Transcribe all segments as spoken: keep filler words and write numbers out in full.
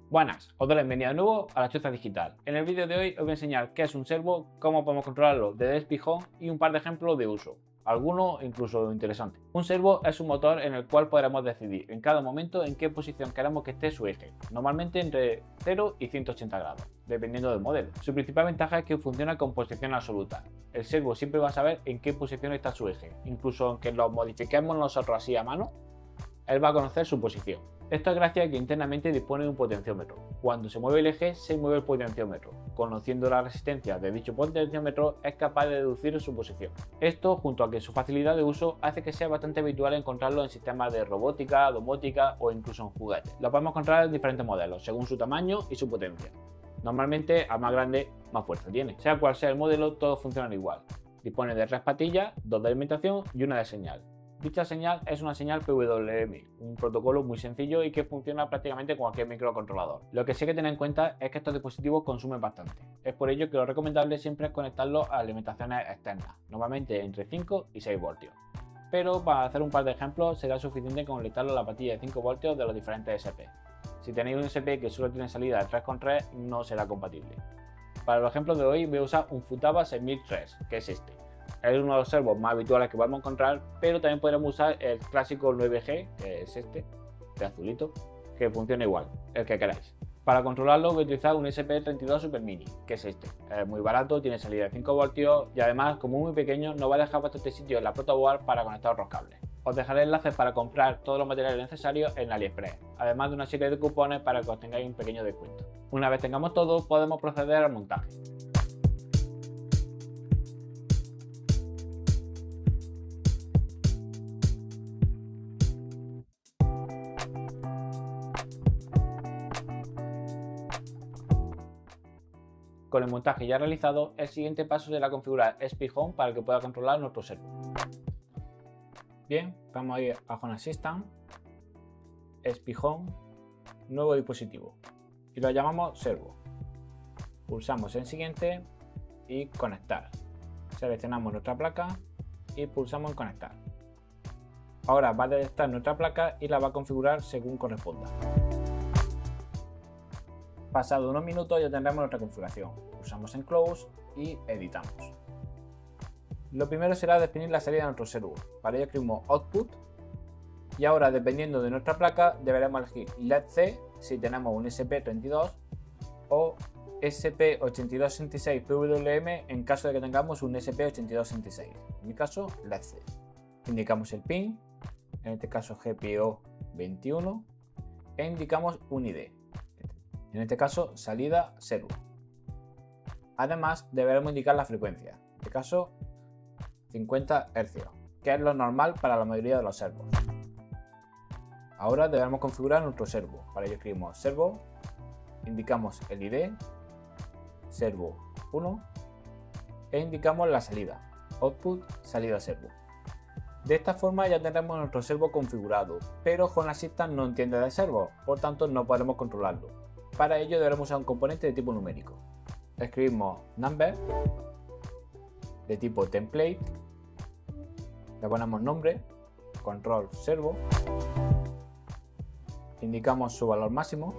Buenas, os doy la bienvenida de nuevo a La Chuza Digital. En el vídeo de hoy os voy a enseñar qué es un servo, cómo podemos controlarlo desde el Spijón y un par de ejemplos de uso, algunos incluso interesantes. Un servo es un motor en el cual podremos decidir en cada momento en qué posición queremos que esté su eje, normalmente entre cero y ciento ochenta grados, dependiendo del modelo. Su principal ventaja es que funciona con posición absoluta. El servo siempre va a saber en qué posición está su eje, incluso aunque lo modifiquemos nosotros así a mano, él va a conocer su posición. Esto es gracias a que internamente dispone de un potenciómetro. Cuando se mueve el eje, se mueve el potenciómetro. Conociendo la resistencia de dicho potenciómetro, es capaz de deducir su posición. Esto, junto a que su facilidad de uso, hace que sea bastante habitual encontrarlo en sistemas de robótica, domótica o incluso en juguetes. Lo podemos encontrar en diferentes modelos, según su tamaño y su potencia. Normalmente, a más grande, más fuerza tiene. Sea cual sea el modelo, todos funcionan igual. Dispone de tres patillas, dos de alimentación y una de señal. Dicha señal es una señal P W M, un protocolo muy sencillo y que funciona prácticamente con cualquier microcontrolador. Lo que sí hay que tener en cuenta es que estos dispositivos consumen bastante. Es por ello que lo recomendable siempre es conectarlos a alimentaciones externas, normalmente entre cinco y seis voltios. Pero para hacer un par de ejemplos será suficiente conectarlo a la patilla de cinco voltios de los diferentes S P. Si tenéis un S P que solo tiene salida de tres coma tres, no será compatible. Para los ejemplos de hoy voy a usar un Futaba seis mil tres, que es este. Es uno de los servos más habituales que podemos encontrar, pero también podremos usar el clásico nueve G, que es este, de azulito, que funciona igual, el que queráis. Para controlarlo voy a utilizar un S P treinta y dos Super Mini, que es este. Es muy barato, tiene salida de cinco voltios y además, como es muy pequeño, nos va a dejar bastante sitio en la protoboard para conectar otros cables. Os dejaré enlaces para comprar todos los materiales necesarios en AliExpress, además de una serie de cupones para que os tengáis un pequeño descuento. Una vez tengamos todo, podemos proceder al montaje. Con el montaje ya realizado, el siguiente paso será configurar Spijón para que pueda controlar nuestro servo. Bien, vamos a ir a Home Assistant, Spijón, nuevo dispositivo y lo llamamos servo. Pulsamos en siguiente y conectar. Seleccionamos nuestra placa y pulsamos en conectar. Ahora va a detectar nuestra placa y la va a configurar según corresponda. Pasado unos minutos ya tendremos nuestra configuración. Pulsamos en Close y editamos. Lo primero será definir la salida de nuestro servo. Para ello escribimos Output y ahora, dependiendo de nuestra placa, deberemos elegir L E D C si tenemos un S P treinta y dos o S P ochenta y dos sesenta y seis P W M en caso de que tengamos un S P ochenta y dos sesenta y seis. En mi caso, L E D C. Indicamos el pin, en este caso G P O veintiuno, e indicamos un I D. En este caso, salida servo. Además, deberemos indicar la frecuencia, en este caso cincuenta hercios, que es lo normal para la mayoría de los servos. Ahora debemos configurar nuestro servo. Para ello escribimos servo, indicamos el I D, servo uno, e indicamos la salida, output salida servo. De esta forma ya tendremos nuestro servo configurado, pero Home Assistant no entiende de servo, por tanto no podremos controlarlo. Para ello deberemos usar un componente de tipo numérico. Escribimos number de tipo template, le ponemos nombre, control servo, indicamos su valor máximo,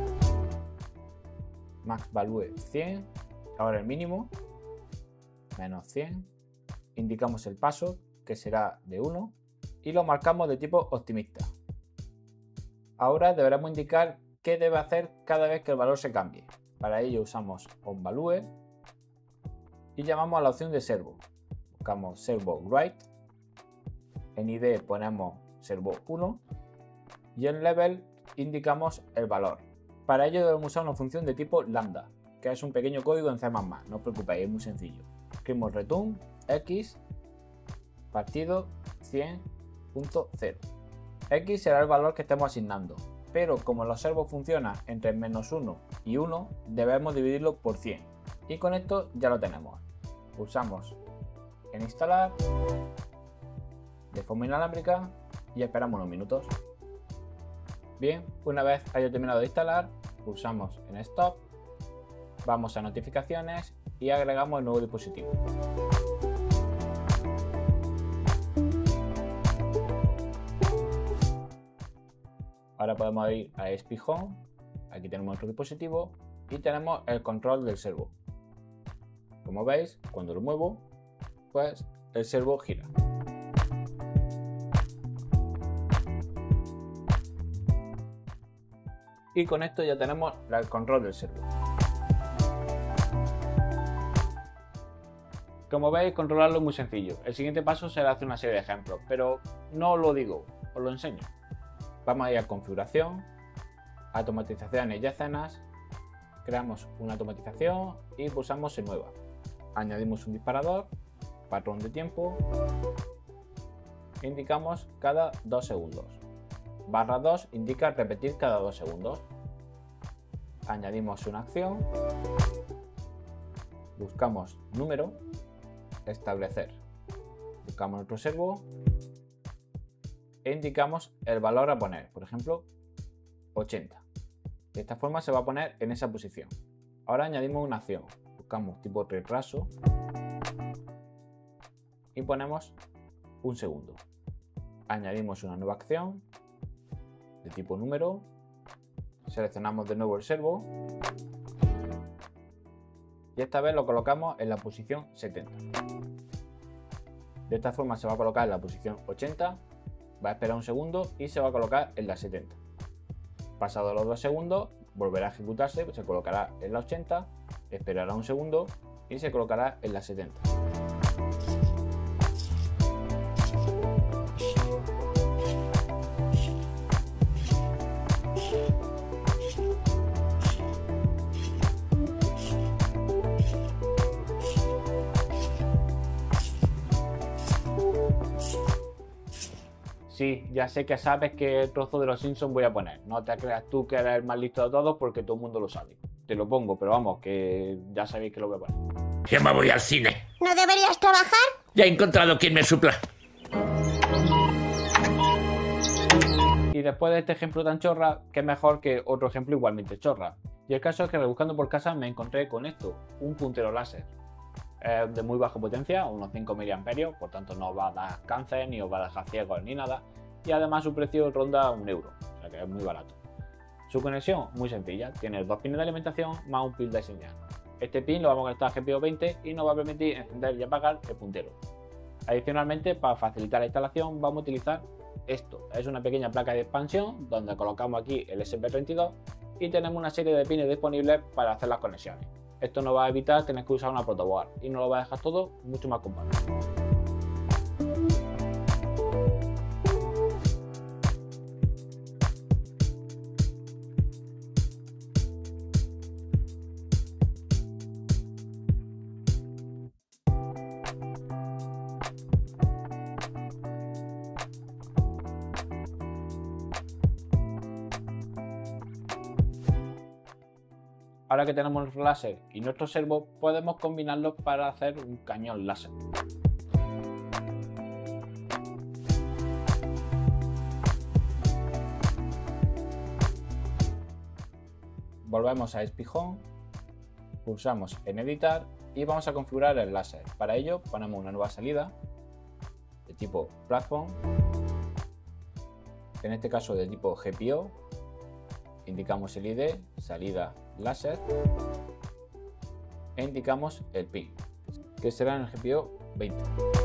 max value cien, ahora el mínimo, menos cien, indicamos el paso que será de uno y lo marcamos de tipo optimista. Ahora deberemos indicar qué debe hacer cada vez que el valor se cambie. Para ello usamos onValue y llamamos a la opción de servo. Buscamos servo write, en I D ponemos servo uno y en level indicamos el valor. Para ello debemos usar una función de tipo lambda, que es un pequeño código en C más más, no os preocupéis, es muy sencillo. Escribimos return x partido cien punto cero. X será el valor que estemos asignando, pero como los servos funcionan entre menos uno y uno, debemos dividirlo por cien. Y con esto ya lo tenemos. Pulsamos en instalar de forma inalámbrica y esperamos unos minutos. Bien, una vez haya terminado de instalar, pulsamos en stop, vamos a notificaciones y agregamos el nuevo dispositivo. Ahora podemos ir a Spijón, aquí tenemos nuestro dispositivo y tenemos el control del servo. Como veis, cuando lo muevo, pues el servo gira. Y con esto ya tenemos el control del servo. Como veis, controlarlo es muy sencillo. El siguiente paso será hacer una serie de ejemplos, pero no os lo digo, os lo enseño. Vamos a ir a configuración, automatizaciones y escenas, creamos una automatización y pulsamos en nueva. Añadimos un disparador, patrón de tiempo, indicamos cada dos segundos. Barra dos indica repetir cada dos segundos. Añadimos una acción, buscamos número, establecer, buscamos nuestro servo e indicamos el valor a poner, por ejemplo ochenta. De esta forma se va a poner en esa posición. Ahora añadimos una acción, buscamos tipo retraso y ponemos un segundo. Añadimos una nueva acción de tipo número, seleccionamos de nuevo el servo y esta vez lo colocamos en la posición setenta. De esta forma se va a colocar en la posición ochenta, va a esperar un segundo y se va a colocar en la setenta. Pasados los dos segundos volverá a ejecutarse, se colocará en la ochenta, esperará un segundo y se colocará en la setenta. Sí, ya sé que sabes qué trozo de los Simpsons voy a poner. No te creas tú que eres el más listo de todos porque todo el mundo lo sabe. Te lo pongo, pero vamos, que ya sabéis que lo voy a poner. Yo me voy al cine. ¿No deberías trabajar? Ya he encontrado quien me supla. Y después de este ejemplo tan chorra, qué mejor que otro ejemplo igualmente chorra. Y el caso es que rebuscando por casa me encontré con esto, un puntero láser. Es de muy baja potencia, unos cinco miliamperios, por tanto no os va a dar cáncer, ni os va a dejar ciegos, ni nada. Y además su precio ronda un euro, o sea que es muy barato. Su conexión, muy sencilla, tiene dos pines de alimentación más un pin de señal. Este pin lo vamos a conectar a G P I O veinte y nos va a permitir encender y apagar el puntero. Adicionalmente, para facilitar la instalación, vamos a utilizar esto. Es una pequeña placa de expansión donde colocamos aquí el S P treinta y dos y tenemos una serie de pines disponibles para hacer las conexiones. Esto nos va a evitar tener que usar una protoboard y nos lo va a dejar todo mucho más compacto. Ahora que tenemos nuestro láser y nuestro servo, podemos combinarlos para hacer un cañón láser. Volvemos a S P Home, pulsamos en editar y vamos a configurar el láser. Para ello ponemos una nueva salida de tipo platform, en este caso de tipo G P I O, indicamos el I D, salida láser e indicamos el pin, que será en el G P I O veinte.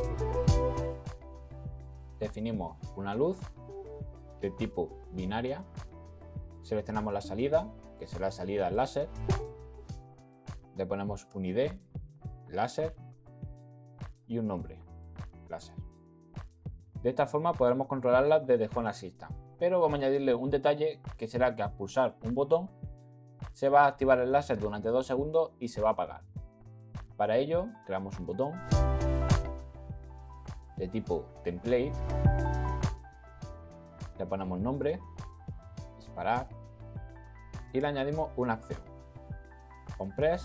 Definimos una luz de tipo binaria, seleccionamos la salida, que será salida láser, le ponemos un I D, láser y un nombre, láser. De esta forma podremos controlarla desde Home Assistant, pero vamos a añadirle un detalle que será que al pulsar un botón se va a activar el láser durante dos segundos y se va a apagar. Para ello creamos un botón de tipo template, le ponemos nombre, disparar y le añadimos una acción. Compress,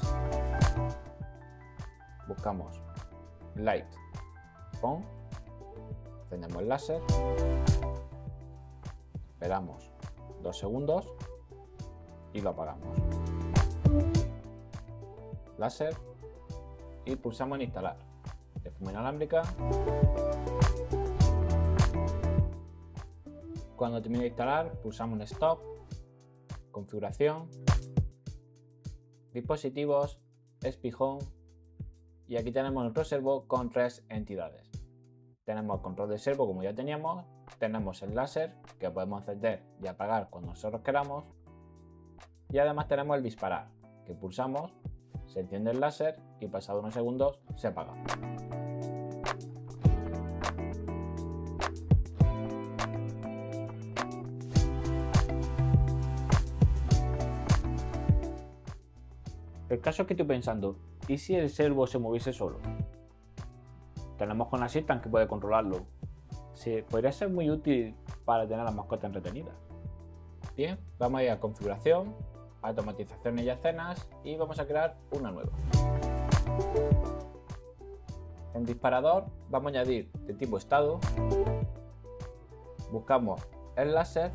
buscamos light on, encendemos el láser, esperamos dos segundos y lo apagamos. Láser y pulsamos en instalar. De forma inalámbrica. Cuando termine de instalar, pulsamos en stop, configuración, dispositivos, espijón, y aquí tenemos nuestro servo con tres entidades. Tenemos el control de servo, como ya teníamos, tenemos el láser que podemos encender y apagar cuando nosotros queramos, y además tenemos el disparar, que pulsamos, se enciende el láser y pasado unos segundos se apaga. El caso es que estoy pensando, ¿y si el servo se moviese solo? Tenemos con Assistant que puede controlarlo. Sí, podría ser muy útil para tener las mascotas entretenidas. Bien, vamos a ir a configuración, automatizaciones y escenas y vamos a crear una nueva. En disparador vamos a añadir de tipo estado, buscamos el láser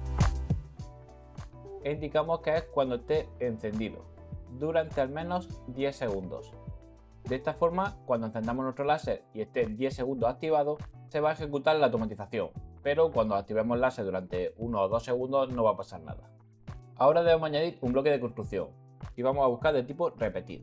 e indicamos que es cuando esté encendido durante al menos diez segundos. De esta forma, cuando encendamos nuestro láser y esté diez segundos activado, se va a ejecutar la automatización, pero cuando activemos el láser durante uno o dos segundos no va a pasar nada. Ahora debemos añadir un bloque de construcción y vamos a buscar de tipo repetir.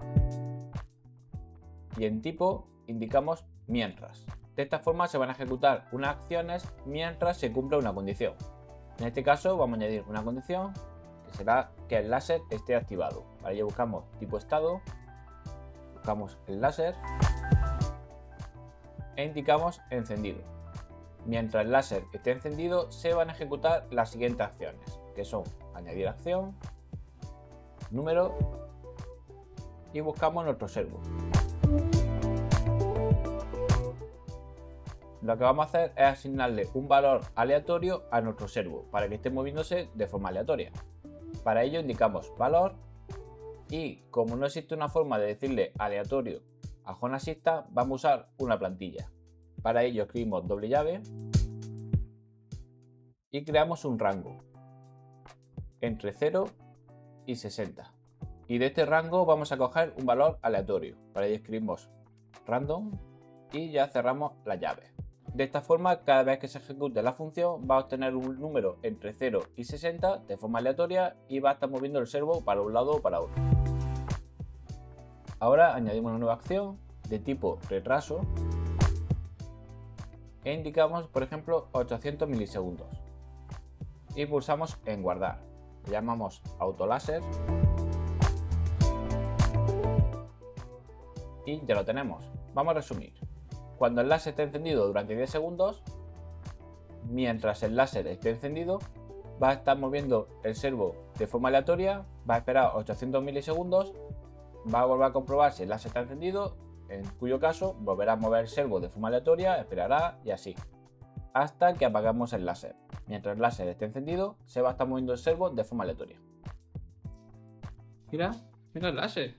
Y en tipo indicamos mientras. De esta forma se van a ejecutar unas acciones mientras se cumpla una condición. En este caso vamos a añadir una condición que será que el láser esté activado. Para ello buscamos tipo estado, buscamos el láser e indicamos encendido. Mientras el láser esté encendido se van a ejecutar las siguientes acciones, que son añadir acción, número y buscamos nuestro servo. Lo que vamos a hacer es asignarle un valor aleatorio a nuestro servo para que esté moviéndose de forma aleatoria. Para ello indicamos valor y como no existe una forma de decirle aleatorio a Home Assistant, vamos a usar una plantilla. Para ello escribimos doble llave y creamos un rango entre cero y sesenta. Y de este rango vamos a coger un valor aleatorio. Para ello escribimos random y ya cerramos la llave. De esta forma, cada vez que se ejecute la función va a obtener un número entre cero y sesenta de forma aleatoria y va a estar moviendo el servo para un lado o para otro. Ahora añadimos una nueva acción de tipo retraso e indicamos, por ejemplo, ochocientos milisegundos y pulsamos en guardar. Le llamamos autoláser y ya lo tenemos. Vamos a resumir. Cuando el láser esté encendido durante diez segundos, mientras el láser esté encendido, va a estar moviendo el servo de forma aleatoria, va a esperar ochocientos milisegundos, va a volver a comprobar si el láser está encendido, en cuyo caso volverá a mover el servo de forma aleatoria, esperará y así, hasta que apagamos el láser. Mientras el láser esté encendido, se va a estar moviendo el servo de forma aleatoria. Mira, mira el láser.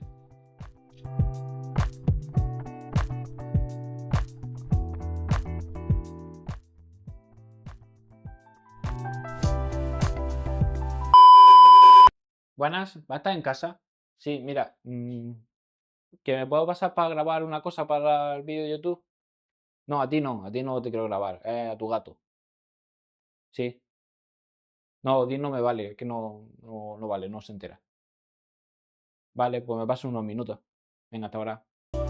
Buenas, ¿va a estar en casa? Sí, mira, mmm, ¿que me puedo pasar para grabar una cosa para el vídeo de YouTube? No, a ti no, a ti no te quiero grabar, eh, a tu gato. Sí. No, Di no me vale, que no, no, no vale, no se entera. Vale, pues me paso unos minutos. Venga, hasta ahora.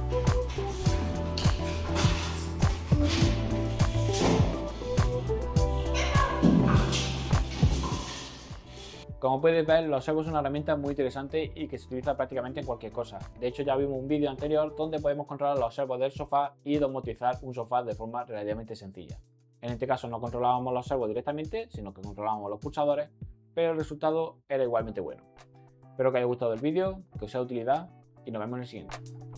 Como puedes ver, los servos son una herramienta muy interesante y que se utiliza prácticamente en cualquier cosa. De hecho, ya vimos un vídeo anterior donde podemos controlar los servos del sofá y domotizar un sofá de forma relativamente sencilla. En este caso no controlábamos los servos directamente, sino que controlábamos los pulsadores, pero el resultado era igualmente bueno. Espero que os haya gustado el vídeo, que os sea de utilidad y nos vemos en el siguiente.